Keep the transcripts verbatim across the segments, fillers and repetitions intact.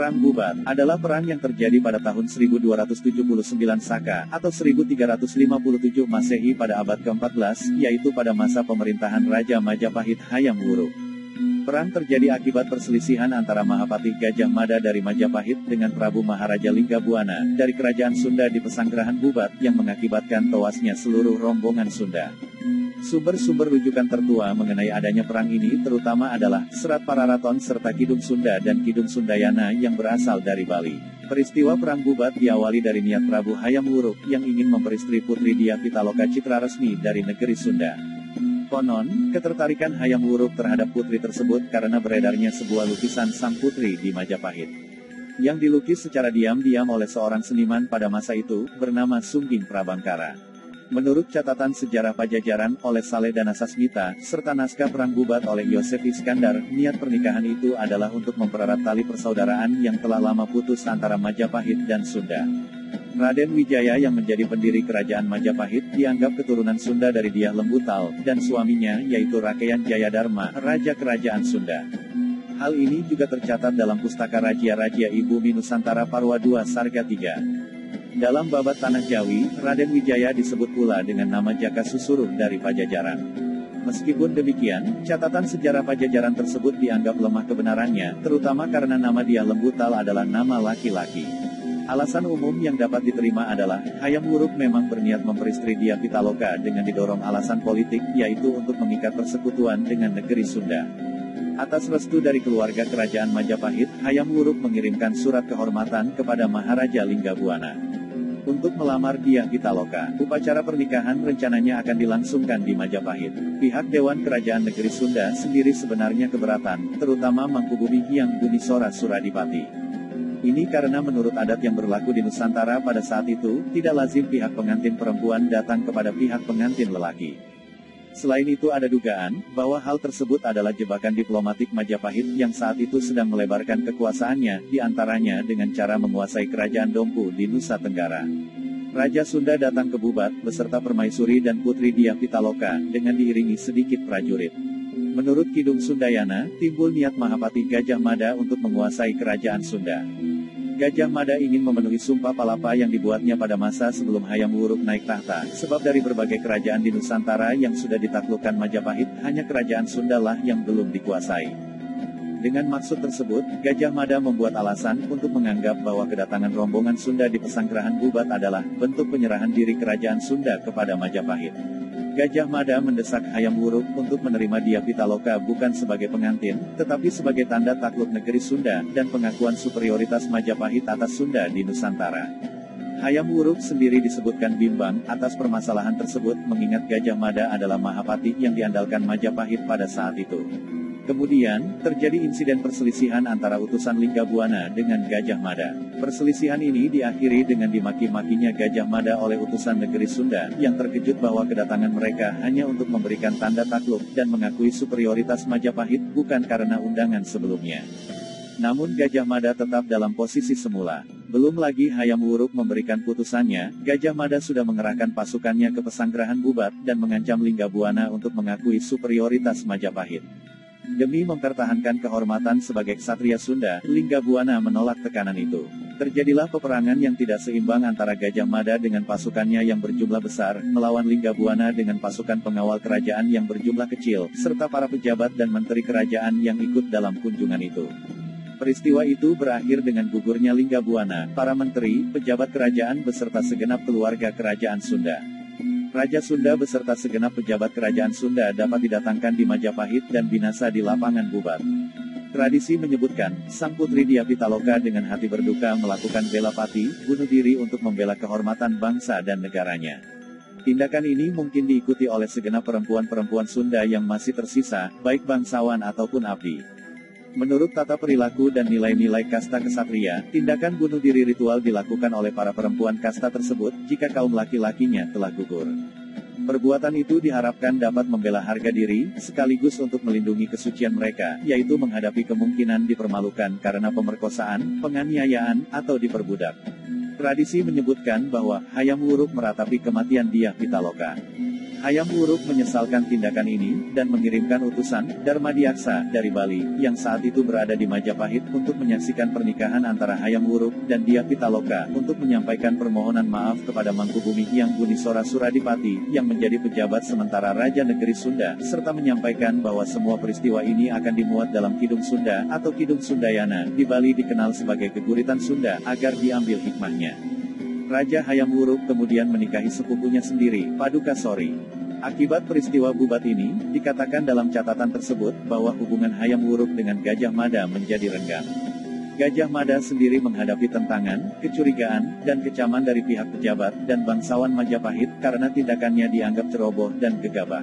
Perang Bubat adalah perang yang terjadi pada tahun seribu dua ratus tujuh puluh sembilan Saka atau seribu tiga ratus lima puluh tujuh Masehi pada abad keempat belas, yaitu pada masa pemerintahan Raja Majapahit Hayam Wuruk. Perang terjadi akibat perselisihan antara Mahapatih Gajah Mada dari Majapahit dengan Prabu Maharaja Linggabuana dari Kerajaan Sunda di Pesanggerahan Bubat yang mengakibatkan tewasnya seluruh rombongan Sunda. Sumber-sumber rujukan tertua mengenai adanya perang ini terutama adalah Serat Pararaton serta Kidung Sunda dan Kidung Sundayana yang berasal dari Bali. Peristiwa Perang Bubat diawali dari niat Prabu Hayam Wuruk yang ingin memperistri Putri Dyah Pitaloka Citra Resmi dari negeri Sunda. Konon, ketertarikan Hayam Wuruk terhadap putri tersebut karena beredarnya sebuah lukisan sang putri di Majapahit, yang dilukis secara diam-diam oleh seorang seniman pada masa itu, bernama Sungging Prabangkara. Menurut catatan sejarah Pajajaran oleh Saleh Danasasmita, serta naskah Perang Bubat oleh Yosef Iskandar, niat pernikahan itu adalah untuk mempererat tali persaudaraan yang telah lama putus antara Majapahit dan Sunda. Raden Wijaya yang menjadi pendiri kerajaan Majapahit dianggap keturunan Sunda dari Dyah Lembutal, dan suaminya yaitu Rakeyan Jayadharma, Raja Kerajaan Sunda. Hal ini juga tercatat dalam Pustaka Rajia-Rajia Ibu Minusantara Parwa dua Sarga tiga. Dalam babat Tanah Jawi, Raden Wijaya disebut pula dengan nama Jaka Susuruh dari Pajajaran. Meskipun demikian, catatan sejarah Pajajaran tersebut dianggap lemah kebenarannya, terutama karena nama Dyah Lembutal adalah nama laki-laki. Alasan umum yang dapat diterima adalah, Hayam Wuruk memang berniat memperistri Dyah Pitaloka dengan didorong alasan politik, yaitu untuk mengikat persekutuan dengan negeri Sunda. Atas restu dari keluarga kerajaan Majapahit, Hayam Wuruk mengirimkan surat kehormatan kepada Maharaja Linggabuana untuk melamar Dyah Pitaloka. Upacara pernikahan rencananya akan dilangsungkan di Majapahit. Pihak Dewan Kerajaan Negeri Sunda sendiri sebenarnya keberatan, terutama Mangkubumi Hyang Bumisora Suradipati. Ini karena menurut adat yang berlaku di Nusantara pada saat itu, tidak lazim pihak pengantin perempuan datang kepada pihak pengantin lelaki. Selain itu ada dugaan, bahwa hal tersebut adalah jebakan diplomatik Majapahit yang saat itu sedang melebarkan kekuasaannya, diantaranya dengan cara menguasai kerajaan Dompu di Nusa Tenggara. Raja Sunda datang ke Bubat, beserta permaisuri dan putri Dyah Pitaloka, dengan diiringi sedikit prajurit. Menurut Kidung Sundayana, timbul niat Mahapatih Gajah Mada untuk menguasai kerajaan Sunda. Gajah Mada ingin memenuhi sumpah palapa yang dibuatnya pada masa sebelum Hayam Wuruk naik tahta, sebab dari berbagai kerajaan di Nusantara yang sudah ditaklukkan Majapahit, hanya kerajaan Sunda lah yang belum dikuasai. Dengan maksud tersebut, Gajah Mada membuat alasan untuk menganggap bahwa kedatangan rombongan Sunda di Pesanggerahan Bubat adalah bentuk penyerahan diri kerajaan Sunda kepada Majapahit. Gajah Mada mendesak Hayam Wuruk untuk menerima Dyah Pitaloka bukan sebagai pengantin, tetapi sebagai tanda takluk negeri Sunda, dan pengakuan superioritas Majapahit atas Sunda di Nusantara. Hayam Wuruk sendiri disebutkan bimbang atas permasalahan tersebut, mengingat Gajah Mada adalah Mahapatih yang diandalkan Majapahit pada saat itu. Kemudian, terjadi insiden perselisihan antara utusan Linggabuana dengan Gajah Mada. Perselisihan ini diakhiri dengan dimaki-makinya Gajah Mada oleh utusan negeri Sunda, yang terkejut bahwa kedatangan mereka hanya untuk memberikan tanda takluk, dan mengakui superioritas Majapahit, bukan karena undangan sebelumnya. Namun Gajah Mada tetap dalam posisi semula. Belum lagi Hayam Wuruk memberikan putusannya, Gajah Mada sudah mengerahkan pasukannya ke Pesanggerahan Bubat, dan mengancam Linggabuana untuk mengakui superioritas Majapahit. Demi mempertahankan kehormatan sebagai ksatria Sunda, Linggabuana menolak tekanan itu. Terjadilah peperangan yang tidak seimbang antara Gajah Mada dengan pasukannya yang berjumlah besar, melawan Linggabuana dengan pasukan pengawal kerajaan yang berjumlah kecil, serta para pejabat dan menteri kerajaan yang ikut dalam kunjungan itu. Peristiwa itu berakhir dengan gugurnya Linggabuana, para menteri, pejabat kerajaan beserta segenap keluarga kerajaan Sunda. Raja Sunda beserta segenap pejabat kerajaan Sunda dapat didatangkan di Majapahit dan binasa di lapangan Bubat. Tradisi menyebutkan, sang putri Dyah Pitaloka dengan hati berduka melakukan bela pati, bunuh diri untuk membela kehormatan bangsa dan negaranya. Tindakan ini mungkin diikuti oleh segenap perempuan-perempuan Sunda yang masih tersisa, baik bangsawan ataupun abdi. Menurut tata perilaku dan nilai-nilai kasta kesatria, tindakan bunuh diri ritual dilakukan oleh para perempuan kasta tersebut, jika kaum laki-lakinya telah gugur. Perbuatan itu diharapkan dapat membela harga diri, sekaligus untuk melindungi kesucian mereka, yaitu menghadapi kemungkinan dipermalukan karena pemerkosaan, penganiayaan, atau diperbudak. Tradisi menyebutkan bahwa Hayam Wuruk meratapi kematian Dyah Pitaloka. Hayam Wuruk menyesalkan tindakan ini, dan mengirimkan utusan, Darmadiaksa, dari Bali, yang saat itu berada di Majapahit, untuk menyaksikan pernikahan antara Hayam Wuruk, dan Dyah Pitaloka, untuk menyampaikan permohonan maaf kepada Mangkubumi Hyang Bunisora Suradipati, yang menjadi pejabat sementara Raja Negeri Sunda, serta menyampaikan bahwa semua peristiwa ini akan dimuat dalam Kidung Sunda, atau Kidung Sundayana, di Bali dikenal sebagai Geguritan Sunda, agar diambil hikmahnya. Raja Hayam Wuruk kemudian menikahi sepupunya sendiri, Paduka Sori. Akibat peristiwa bubat ini, dikatakan dalam catatan tersebut, bahwa hubungan Hayam Wuruk dengan Gajah Mada menjadi renggang. Gajah Mada sendiri menghadapi tentangan, kecurigaan, dan kecaman dari pihak pejabat, dan bangsawan Majapahit, karena tindakannya dianggap ceroboh dan gegabah.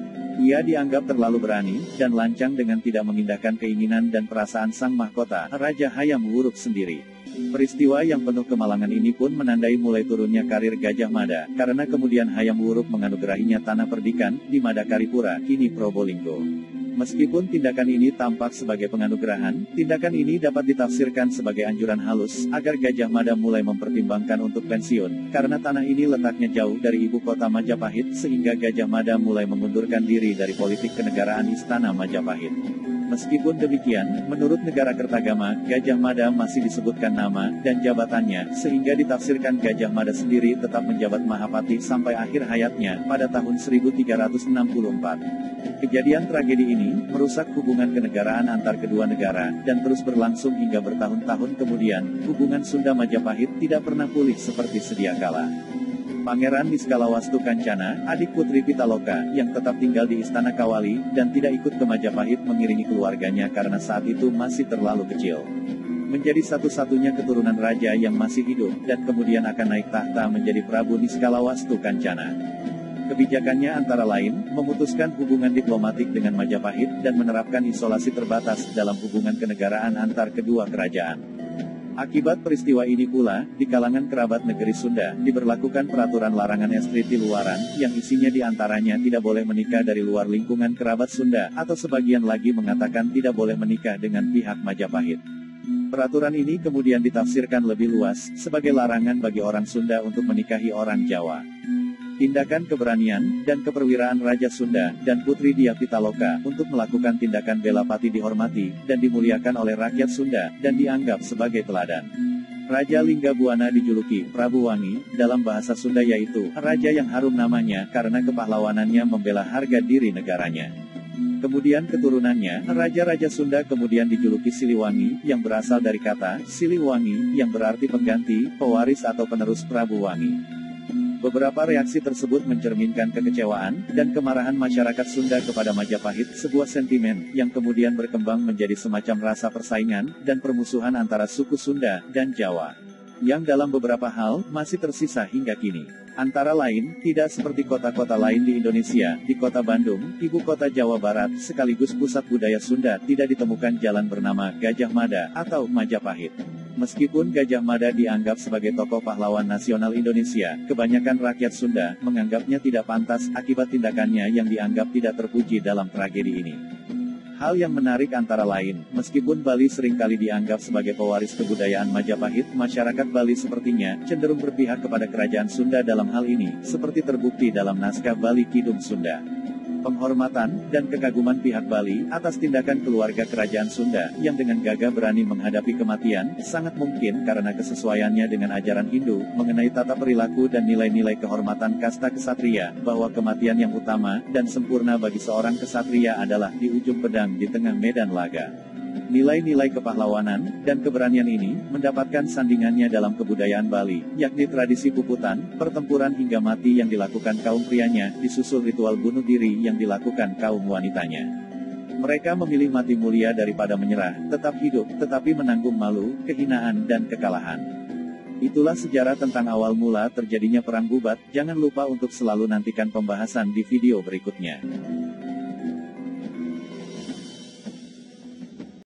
Ia dianggap terlalu berani, dan lancang dengan tidak mengindahkan keinginan dan perasaan sang mahkota, Raja Hayam Wuruk sendiri. Peristiwa yang penuh kemalangan ini pun menandai mulai turunnya karir Gajah Mada, karena kemudian Hayam Wuruk menganugerahinya tanah perdikan, di Madakaripura, kini Probolinggo. Meskipun tindakan ini tampak sebagai penganugerahan, tindakan ini dapat ditafsirkan sebagai anjuran halus, agar Gajah Mada mulai mempertimbangkan untuk pensiun, karena tanah ini letaknya jauh dari ibu kota Majapahit, sehingga Gajah Mada mulai mengundurkan diri dari politik kenegaraan Istana Majapahit. Meskipun demikian, menurut Negara Kertagama, Gajah Mada masih disebutkan nama dan jabatannya, sehingga ditafsirkan Gajah Mada sendiri tetap menjabat Mahapati sampai akhir hayatnya, pada tahun seribu tiga ratus enam puluh empat. Kejadian tragedi ini, merusak hubungan kenegaraan antar kedua negara, dan terus berlangsung hingga bertahun-tahun kemudian, hubungan Sunda Majapahit tidak pernah pulih seperti sedia kala. Pangeran Niskalawastu Kancana, adik Putri Pitaloka, yang tetap tinggal di Istana Kawali, dan tidak ikut ke Majapahit mengiringi keluarganya karena saat itu masih terlalu kecil. Menjadi satu-satunya keturunan raja yang masih hidup, dan kemudian akan naik tahta menjadi Prabu Niskalawastu Kancana. Kebijakannya antara lain, memutuskan hubungan diplomatik dengan Majapahit, dan menerapkan isolasi terbatas dalam hubungan kenegaraan antar kedua kerajaan. Akibat peristiwa ini pula, di kalangan kerabat negeri Sunda, diberlakukan peraturan larangan estri di luaran, yang isinya diantaranya tidak boleh menikah dari luar lingkungan kerabat Sunda, atau sebagian lagi mengatakan tidak boleh menikah dengan pihak Majapahit. Peraturan ini kemudian ditafsirkan lebih luas, sebagai larangan bagi orang Sunda untuk menikahi orang Jawa. Tindakan keberanian, dan keperwiraan Raja Sunda, dan Putri Dyah Pitaloka, untuk melakukan tindakan bela pati dihormati, dan dimuliakan oleh rakyat Sunda, dan dianggap sebagai teladan. Raja Linggabuana dijuluki Prabu Wangi, dalam bahasa Sunda yaitu, Raja yang harum namanya, karena kepahlawanannya membela harga diri negaranya. Kemudian keturunannya, Raja-Raja Sunda kemudian dijuluki Siliwangi, yang berasal dari kata, Siliwangi, yang berarti pengganti, pewaris atau penerus Prabu Wangi. Beberapa reaksi tersebut mencerminkan kekecewaan, dan kemarahan masyarakat Sunda kepada Majapahit, sebuah sentimen, yang kemudian berkembang menjadi semacam rasa persaingan, dan permusuhan antara suku Sunda, dan Jawa. Yang dalam beberapa hal, masih tersisa hingga kini. Antara lain, tidak seperti kota-kota lain di Indonesia, di kota Bandung, ibu kota Jawa Barat, sekaligus pusat budaya Sunda, tidak ditemukan jalan bernama Gajah Mada, atau Majapahit. Meskipun Gajah Mada dianggap sebagai tokoh pahlawan nasional Indonesia, kebanyakan rakyat Sunda menganggapnya tidak pantas akibat tindakannya yang dianggap tidak terpuji dalam tragedi ini. Hal yang menarik antara lain, meskipun Bali seringkali dianggap sebagai pewaris kebudayaan Majapahit, masyarakat Bali sepertinya cenderung berpihak kepada kerajaan Sunda dalam hal ini, seperti terbukti dalam naskah Bali Kidung Sunda. Penghormatan, dan kekaguman pihak Bali, atas tindakan keluarga kerajaan Sunda, yang dengan gagah berani menghadapi kematian, sangat mungkin karena kesesuaiannya dengan ajaran Hindu, mengenai tata perilaku dan nilai-nilai kehormatan kasta kesatria, bahwa kematian yang utama, dan sempurna bagi seorang kesatria adalah di ujung pedang di tengah medan laga. Nilai-nilai kepahlawanan, dan keberanian ini, mendapatkan sandingannya dalam kebudayaan Bali, yakni tradisi puputan, pertempuran hingga mati yang dilakukan kaum prianya, disusul ritual bunuh diri yang dilakukan kaum wanitanya. Mereka memilih mati mulia daripada menyerah, tetap hidup, tetapi menanggung malu, kehinaan dan kekalahan. Itulah sejarah tentang awal mula terjadinya Perang Bubat. Jangan lupa untuk selalu nantikan pembahasan di video berikutnya.